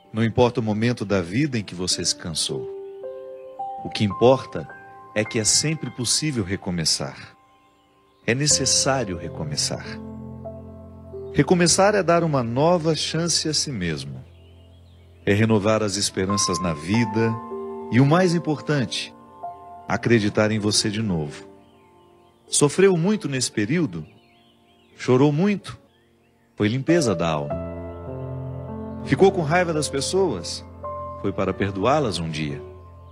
Não importa o momento da vida em que você se cansou. O que importa é que é sempre possível recomeçar. É necessário recomeçar. Recomeçar é dar uma nova chance a si mesmo. É renovar as esperanças na vida e, o mais importante, acreditar em você de novo. Sofreu muito nesse período? Chorou muito? Foi limpeza da alma. Ficou com raiva das pessoas? Foi para perdoá-las um dia.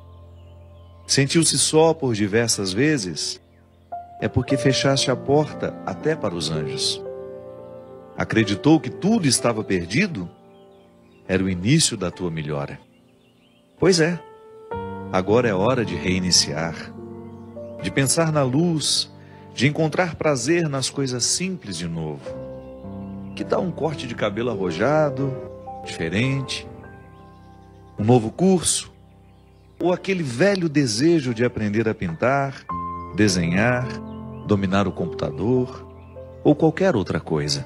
Sentiu-se só por diversas vezes? É porque fechaste a porta até para os anjos. Acreditou que tudo estava perdido? Era o início da tua melhora. Pois é, agora é hora de reiniciar, de pensar na luz, de encontrar prazer nas coisas simples de novo. Que tal um corte de cabelo arrojado, diferente? Um novo curso? Ou aquele velho desejo de aprender a pintar, desenhar, dominar o computador ou qualquer outra coisa?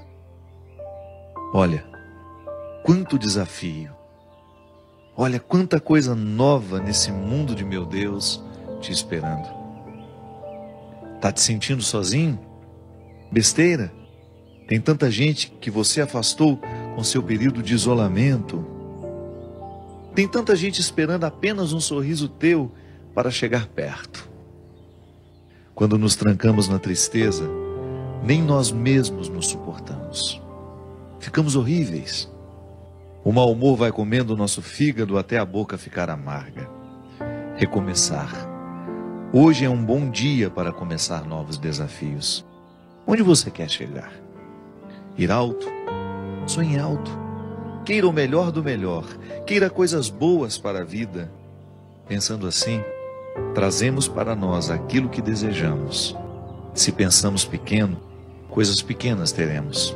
Olha, quanto desafio! Olha quanta coisa nova nesse mundo de meu Deus te esperando. Tá te sentindo sozinho? Besteira? Tem tanta gente que você afastou com seu período de isolamento. Tem tanta gente esperando apenas um sorriso teu para chegar perto. Quando nos trancamos na tristeza, nem nós mesmos nos suportamos. Ficamos horríveis. O mau humor vai comendo o nosso fígado até a boca ficar amarga. Recomeçar. Hoje é um bom dia para começar novos desafios. Onde você quer chegar? Ir alto? Sonhe alto. Queira o melhor do melhor. Queira coisas boas para a vida. Pensando assim, trazemos para nós aquilo que desejamos. Se pensamos pequeno, coisas pequenas teremos.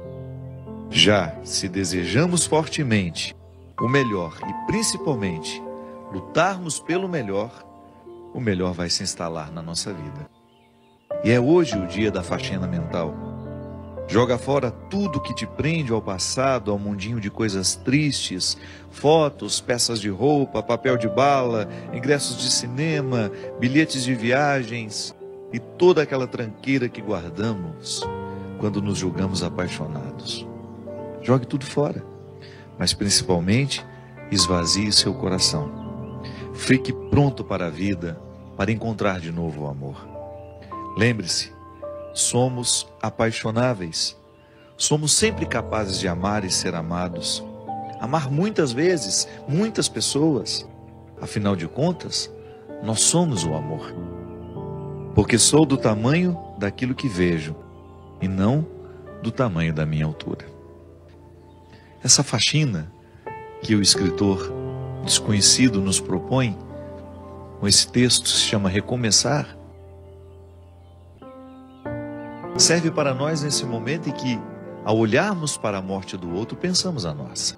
Já se desejamos fortemente o melhor e principalmente lutarmos pelo melhor, o melhor vai se instalar na nossa vida. E é hoje o dia da faxina mental. Joga fora tudo que te prende ao passado, ao mundinho de coisas tristes, fotos, peças de roupa, papel de bala, ingressos de cinema, bilhetes de viagens e toda aquela tranqueira que guardamos quando nos julgamos apaixonados. Jogue tudo fora, mas principalmente esvazie seu coração. Fique pronto para a vida, para encontrar de novo o amor. Lembre-se, somos apaixonáveis. Somos sempre capazes de amar e ser amados. Amar muitas vezes, muitas pessoas. Afinal de contas, nós somos o amor. Porque sou do tamanho daquilo que vejo e não do tamanho da minha altura. Essa faxina que o escritor desconhecido nos propõe, com esse texto se chama Recomeçar, serve para nós nesse momento em que, ao olharmos para a morte do outro, pensamos a nossa.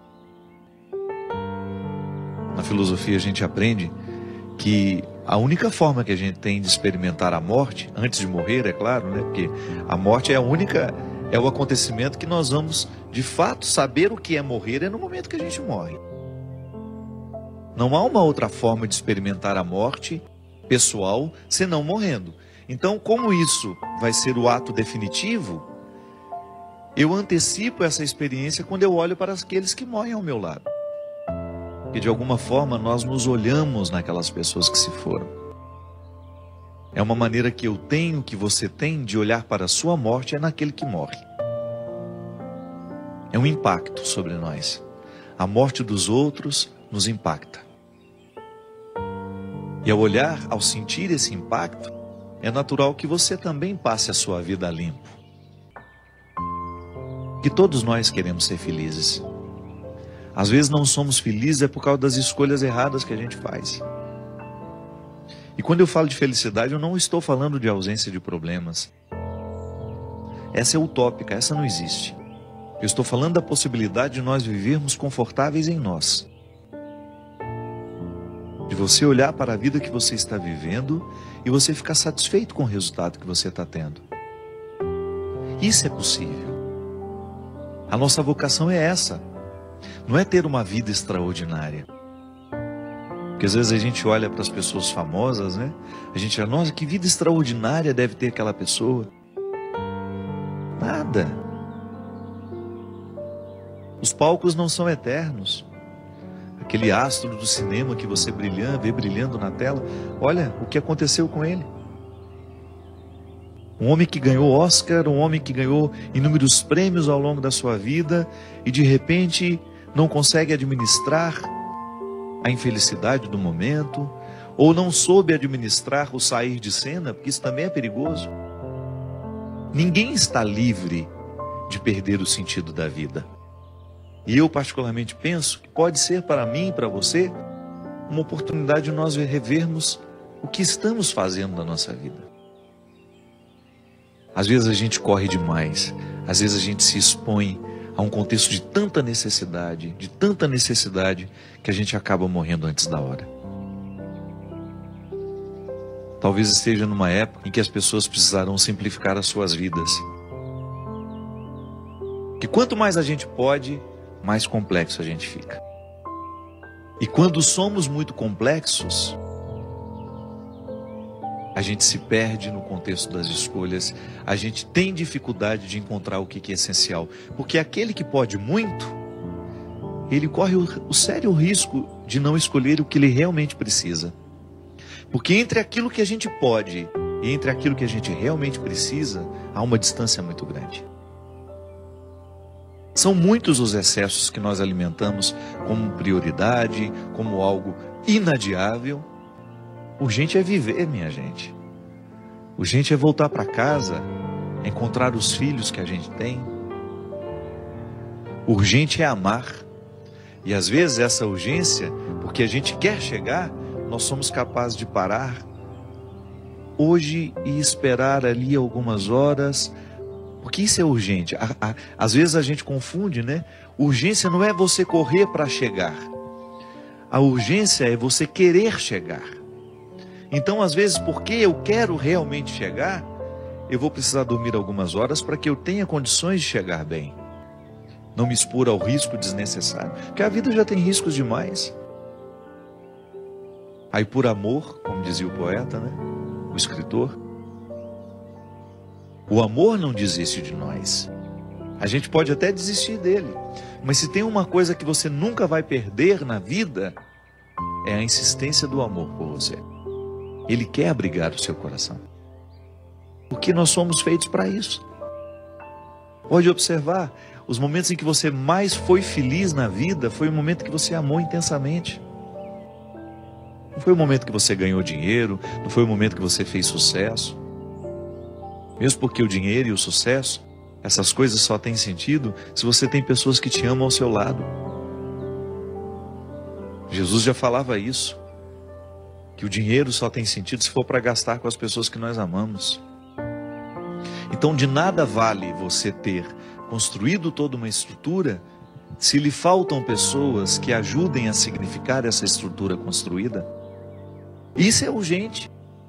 Na filosofia a gente aprende que a única forma que a gente tem de experimentar a morte, antes de morrer, é claro, né? Porque a morte é o acontecimento que nós vamos, de fato, saber o que é morrer é no momento que a gente morre. Não há uma outra forma de experimentar a morte pessoal senão morrendo. Então, como isso vai ser o ato definitivo, eu antecipo essa experiência quando eu olho para aqueles que morrem ao meu lado. Porque de alguma forma nós nos olhamos naquelas pessoas que se foram. É uma maneira que eu tenho, que você tem, de olhar para a sua morte, é naquele que morre. É um impacto sobre nós. A morte dos outros nos impacta. E ao olhar, ao sentir esse impacto, é natural que você também passe a sua vida limpo. Que todos nós queremos ser felizes. Às vezes não somos felizes é por causa das escolhas erradas que a gente faz. E quando eu falo de felicidade, eu não estou falando de ausência de problemas. Essa é utópica, essa não existe. Eu estou falando da possibilidade de nós vivermos confortáveis em nós. De você olhar para a vida que você está vivendo e você ficar satisfeito com o resultado que você está tendo. Isso é possível. A nossa vocação é essa. Não é ter uma vida extraordinária. Porque às vezes a gente olha para as pessoas famosas, né? A gente acha, nossa, que vida extraordinária deve ter aquela pessoa. Nada. Os palcos não são eternos. Aquele astro do cinema que você vê brilhando na tela, olha o que aconteceu com ele. Um homem que ganhou Oscar, um homem que ganhou inúmeros prêmios ao longo da sua vida e de repente não consegue administrar a infelicidade do momento, ou não soube administrar o sair de cena, porque isso também é perigoso. Ninguém está livre de perder o sentido da vida. E eu particularmente penso que pode ser para mim e para você uma oportunidade de nós revermos o que estamos fazendo na nossa vida. Às vezes a gente corre demais, às vezes a gente se expõe a um contexto de tanta necessidade, que a gente acaba morrendo antes da hora. Talvez esteja numa época em que as pessoas precisarão simplificar as suas vidas. Que quanto mais a gente pode, mais complexo a gente fica. E quando somos muito complexos, a gente se perde no contexto das escolhas, a gente tem dificuldade de encontrar o que é essencial. Porque aquele que pode muito, ele corre o sério risco de não escolher o que ele realmente precisa. Porque entre aquilo que a gente pode e entre aquilo que a gente realmente precisa, há uma distância muito grande. São muitos os excessos que nós alimentamos como prioridade, como algo inadiável. Urgente é viver, minha gente. Urgente é voltar para casa, encontrar os filhos que a gente tem. Urgente é amar. E às vezes essa urgência, porque a gente quer chegar, nós somos capazes de parar hoje e esperar ali algumas horas, porque isso é urgente. Às vezes a gente confunde, né? Urgência não é você correr para chegar. A urgência é você querer chegar. Então, às vezes, porque eu quero realmente chegar, eu vou precisar dormir algumas horas para que eu tenha condições de chegar bem. Não me expor ao risco desnecessário, porque a vida já tem riscos demais. Aí, por amor, como dizia o poeta, né? O escritor, o amor não desiste de nós. A gente pode até desistir dele, mas se tem uma coisa que você nunca vai perder na vida, é a insistência do amor por você. Ele quer abrigar o seu coração, porque nós somos feitos para isso. Pode observar, os momentos em que você mais foi feliz na vida, foi o momento que você amou intensamente. Não foi o momento que você ganhou dinheiro, não foi o momento que você fez sucesso. Mesmo porque o dinheiro e o sucesso, essas coisas só têm sentido se você tem pessoas que te amam ao seu lado. Jesus já falava isso, que o dinheiro só tem sentido se for para gastar com as pessoas que nós amamos. Então de nada vale você ter construído toda uma estrutura se lhe faltam pessoas que ajudem a significar essa estrutura construída. Isso é urgente.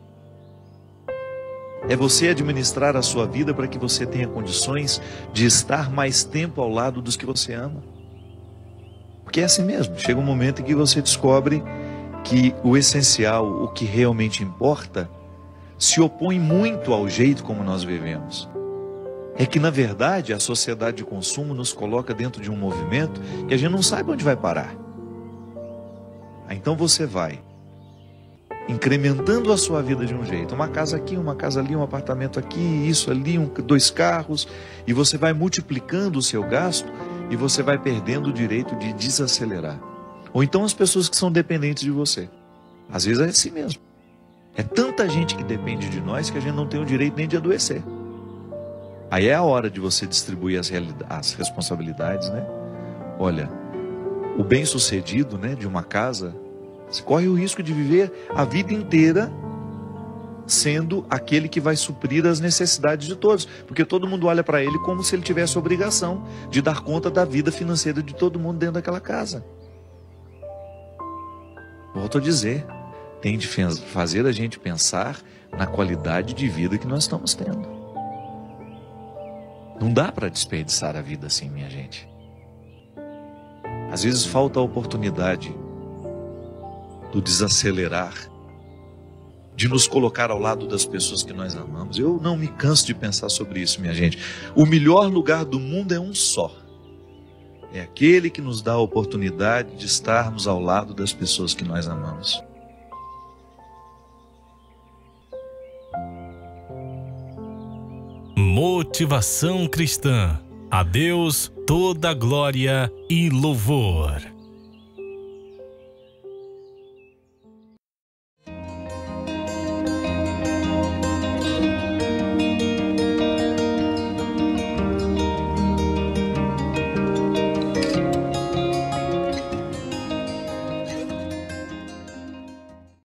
É você administrar a sua vida para que você tenha condições de estar mais tempo ao lado dos que você ama. Porque é assim mesmo, chega um momento em que você descobre que o essencial, o que realmente importa, se opõe muito ao jeito como nós vivemos. É que, na verdade, a sociedade de consumo nos coloca dentro de um movimento que a gente não sabe onde vai parar. Então você vai incrementando a sua vida de um jeito, uma casa aqui, uma casa ali, um apartamento aqui, isso ali, 2 carros, e você vai multiplicando o seu gasto e você vai perdendo o direito de desacelerar. Ou então as pessoas que são dependentes de você. Às vezes é assim mesmo. É tanta gente que depende de nós que a gente não tem o direito nem de adoecer. Aí é a hora de você distribuir as responsabilidades, né? Olha, o bem-sucedido, né, de uma casa, você corre o risco de viver a vida inteira sendo aquele que vai suprir as necessidades de todos. Porque todo mundo olha para ele como se ele tivesse a obrigação de dar conta da vida financeira de todo mundo dentro daquela casa. Volto a dizer, tem de fazer a gente pensar na qualidade de vida que nós estamos tendo. Não dá para desperdiçar a vida assim, minha gente. Às vezes falta a oportunidade do desacelerar, de nos colocar ao lado das pessoas que nós amamos. Eu não me canso de pensar sobre isso, minha gente. O melhor lugar do mundo é um só. É aquele que nos dá a oportunidade de estarmos ao lado das pessoas que nós amamos. Motivação cristã. A Deus toda glória e louvor.